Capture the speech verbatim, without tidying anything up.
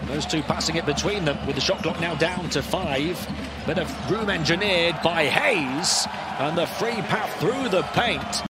Those two passing it between them with the shot clock now down to five. Bit of room engineered by Hayes, and the free path through the paint.